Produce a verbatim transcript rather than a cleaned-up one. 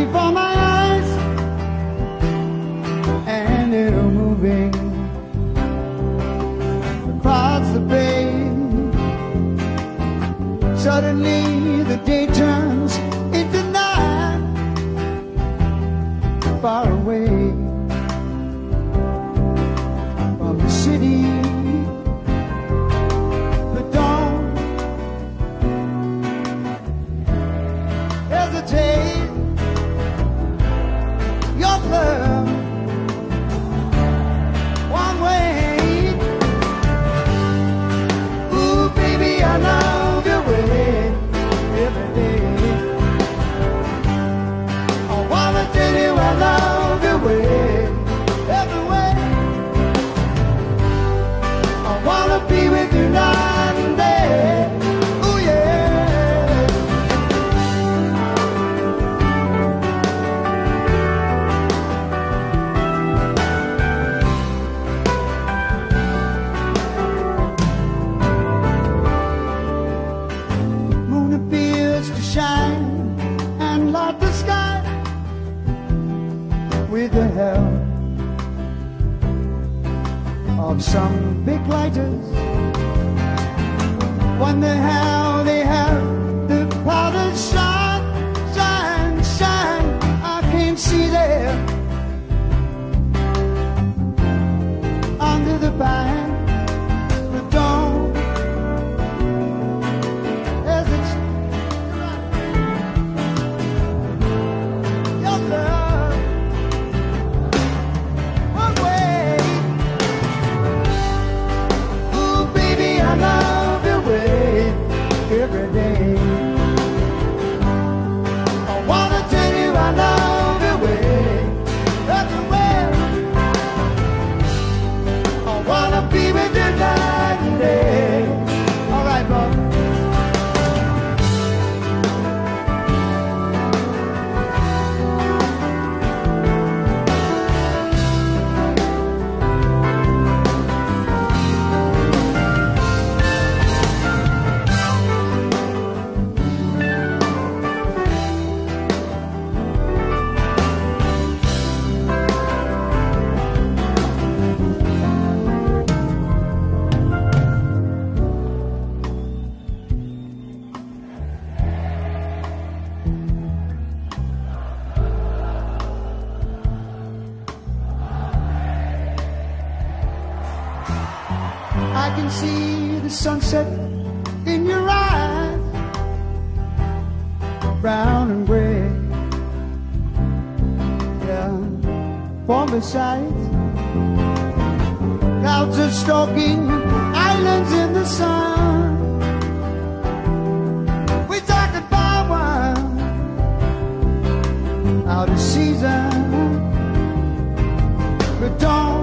before my eyes, and they're moving across the bay. Suddenly the day turns into night, far away from the city. But don't hesitate, your love one way. Ooh, baby, I love your way every day. I wanna tell you I love your way every way. I wanna be with you night and day. Ooh, yeah. Moon appears to shine and light the sky with the help of some big lighters. Wonder how they have the power to shine, shine, shine. I can't see there under the pine, but don't hesitate. Your love one way. Ooh, baby, I love your way every day. I wanna tell you I love your way everywhere. I wanna be with you night and day. All right, Bob. I can see the sunset in your eyes, brown and gray. Yeah, for besides, clouds are stalking islands in the sun. We talked about one out of season, but don't